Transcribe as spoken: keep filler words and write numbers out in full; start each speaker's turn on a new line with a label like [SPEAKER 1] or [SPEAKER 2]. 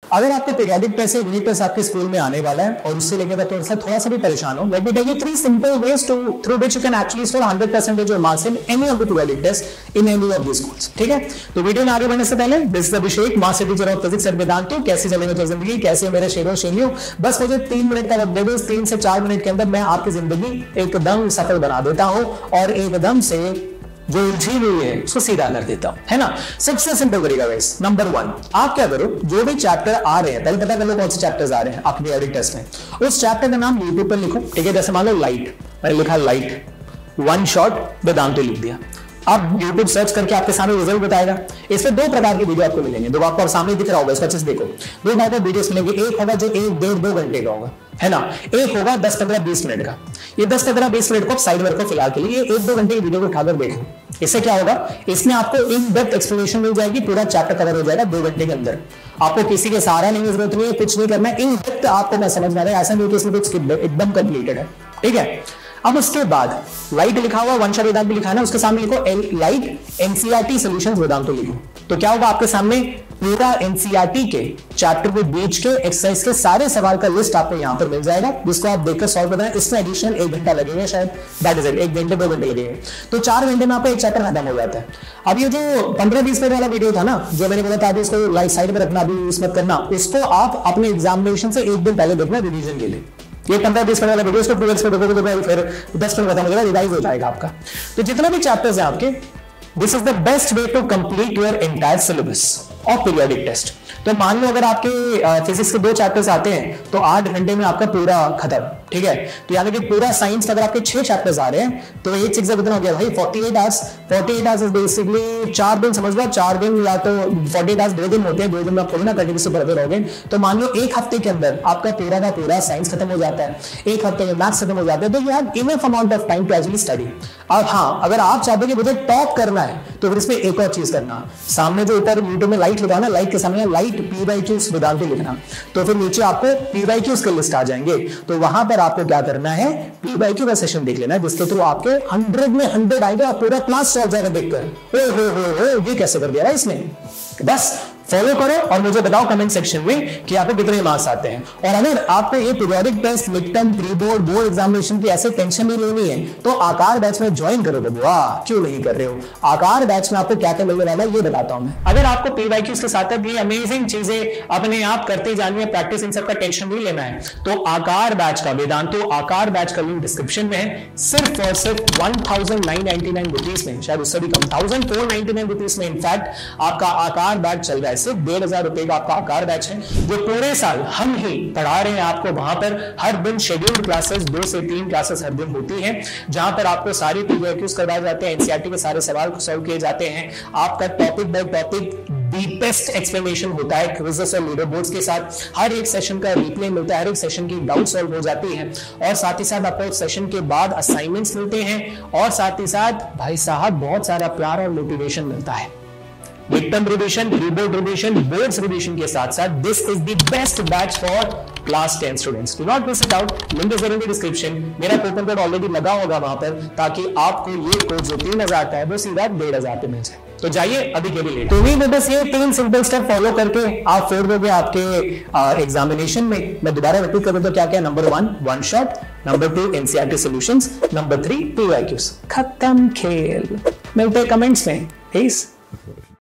[SPEAKER 1] अगर आपके periodic test से यूनिट टेस्ट आपके स्कूल में आने वाला है और उससे लेकर तो थोड़ा थोड़ा सा भी परेशान हो, let me tell you three simple ways to through which you can actually score hundred percent your marks in any of the periodic test in any of the schools. ठीक है, तो वीडियो में आगे बढ़ने से पहले this is Abhishek, master teacher of physics at Vedantu. कैसी चलेगी तो जिंदगी, कैसे मेरे शेरों शेलियों, बस मुझे तीन मिनट का वक्त दे दो, तीन से चार मिनट के अंदर मैं आपकी जिंदगी एकदम सफल बना देता हूं और एकदम से जो उलझी हुई है उसको सीधा कर देता हूं, है ना। सबसे सिंपल करेगा गाइस। नंबर वन, आप क्या करो, जो भी चैप्टर आ रहे हैं पहले पता कर लो कौन से चैप्टर्स आ रहे हैं आपके पीरियडिक टेस्ट में, उस चैप्टर का नाम यूट्यूब पर लिखो। ठीक है, जैसे मान लो लाइट, मैंने लिखा लाइट वन शॉट वेदांतु लिख दिया। अब YouTube सर्च करके आपके सामने रिजल्ट बताएगा। इसमें दो प्रकार की वीडियो आपको मिलेंगे, दो आपको सामने दिख रहा होगा, इसका अच्छे से देखो। दो टाइप के वीडियोस मिलेंगे, एक होगा जो एक डेढ़ दो घंटे का होगा, है ना, एक होगा दस पंद्रह बीस मिनट का। ये दस पंद्रह बीस मिनट को साइड में रखो फिलहाल के लिए, एक दो घंटे की वीडियो को उठाकर देखो। इससे क्या होगा, इसमें आपको इन डेप्थ एक्सप्लेनेशन मिल जाएगी, पूरा चैप्टर कवर हो जाएगा दो घंटे के अंदर। आपको किसी के सहारा नहीं, जरूरत नहीं है, कुछ नहीं करना है, इन डेप्थ आपको मैं समझ में आ रहा है, ऐसा नहीं कि इसमें कुछ एकदम कंप्लीटेड है। ठीक है, अब उसके बाद लाइट लिखा हुआ वन शॉट वेदांतु लिखा है ना, उसके सामने लिखो लाइट एनसीईआरटी सॉल्यूशंस वेदांतु लिखो। तो क्या होगा, आपके सामने पूरा एनसीईआरटी के चैप्टर के बीच के एक्सरसाइज के सारे सवाल का लिस्ट आपको यहां पर मिल जाएगा, जिसको आप देखकर सॉल्व करना है। इसमें एडिशनल एक घंटा लगेगा शायद, दैट इज इट, एक घंटे दो घंटे लगेंगे, तो चार घंटे में आपका एक चैप्टर खत्म हो जाता है। अब ये जो पंद्रह बीस मिनट वाला वीडियो था ना, जो मैंने बोला था अभी इसको लाइट साइड में रखना, अभी यूज मत करना, इसको आप अपने एग्जामिनेशन से एक दिन पहले देखना रिवीजन के लिए। ये पंद्रह बीस मिनट वाला वीडियो इसको ट्वेल्व पे देखोगे तो फिर दस मिनट खत्म हो जाएगा, रिवाइज हो जाएगा आपका। तो जितना भी चैप्टर्स हैं आपके, this is the best way to complete your entire syllabus of periodic test. तो मान लो अगर आपके फिजिक्स के दो चैप्टर्स आते हैं तो आठ घंटे में आपका पूरा खत्म। ठीक है, तो यानी कि पूरा साइंस का अगर आपके छह चैप्टर्स आ रहे हैं तो एक सिक्स कितना हो गया भाई, अड़तालीस आवर्स। अड़तालीस आवर्स इज बेसिकली चार दिन, समझ लो चार दिन, या तो अड़तालीस आवर्स दो दिन होते हैं, दो दिन में आप ना कंटिन्यूस पढ़ते रहोगे। तो मान लो एक हफ्ते के अंदर आपका पूरा का पूरा साइंस खत्म हो जाता है, एक हफ्ते में मैथ्स खत्म हो जाते हैं, तो you have enough amount of time to actually study. अब हाँ, अगर आप चाहते हो कि मुझे टॉप करना है तो फिर इसमें एक और चीज करना, सामने जो ऊपर यूट्यूब में लाइट लिखा ना, लाइट के सामने light P Y Qs Vedantu लिखना, तो फिर नीचे आपको पी वाई क्यूज के लिस्ट आ जाएंगे। तो वहां पर आपको क्या करना है, पी वाई क्यू का सेशन देख लेना, जिसके थ्रू आपके हंड्रेड में हंड्रेड आएगा, पूरा क्लास सॉल्व जाएगा देखकर। ओ हो हो हो, ये कैसे कर दिया इसने। बस फॉलो करो और मुझे बताओ कमेंट सेक्शन में कि आपको कितने मार्क्स आते हैं। और अगर आपको ये periodic test, mid term, pre board, board examination की ऐसे टेंशन भी लेनी है तो आकार बैच में ज्वाइन करो। वाह, क्यों नहीं कर रहे हो? आकार बैच में आपको क्या क्या मिलने वाला है ये बताता हूं मैं। अगर आपको पीवाईक्यूज के साथ ये अमेजिंग चीजें अपने आप करते जानी है, प्रैक्टिस, इन सबका टेंशन नहीं लेना है, तो आकार बैच का, वेदांतु आकार बैच का लिंक डिस्क्रिप्शन में है। सिर्फ और सिर्फ one thousand nine ninety nine rupees में, शायद उससे भी कम, thousand four ninety nine rupees में इनफैक्ट आपका आकार बैच चल रहा है। सिर्फ डेढ़ हजार रुपए का आपका आकार बैच है, जो पूरे साल हम ही पढ़ा रहे हैं आपको। वहां पर हर दिन शेड्यूल्ड क्लासेस, दो से तीन क्लासेस हर दिन होती हैं, जहां पर आपको सारी पीवाईक्यूज करवाए जाते हैं, एनसीईआरटी के सारे सवाल सॉल्व किए जाते हैं। आपका topic by topic deepest explanation होता है, क्विज़ेस और लीडर बोर्ड्स के साथ। हर एक सेशन का रिप्ले मिलता है, हर एक सेशन की डाउट सॉल्व हो जाती है, और साथ ही साथ आपको सेशन के बाद असाइनमेंट्स मिलते हैं, और साथ ही साथ भाई साहब बहुत सारा प्यार और मोटिवेशन मिलता है। Mid term revision, pre board revision, boards revision के साथ साथ this is the best batch for class ten students. Do not miss it out, link is in the description. मेरा कूपन कोड ऑलरेडी लगा होगा वहां पर, ताकि आपको ये कोड जो तीन हजार का है वो सीधा डेढ़ हजार पे मिल जाए। तो जाइए अभी के लिए, तो भी बस ये तीन सिंपल स्टेप फॉलो करके आप फेर दोगे आपके एग्जामिनेशन में। मैं दोबारा रिपीट करूं तो क्या क्या, number one one shot, number two NCERT solutions, number three PYQs. खत्म खेल। मिलते कमेंट्स में, प्लीज।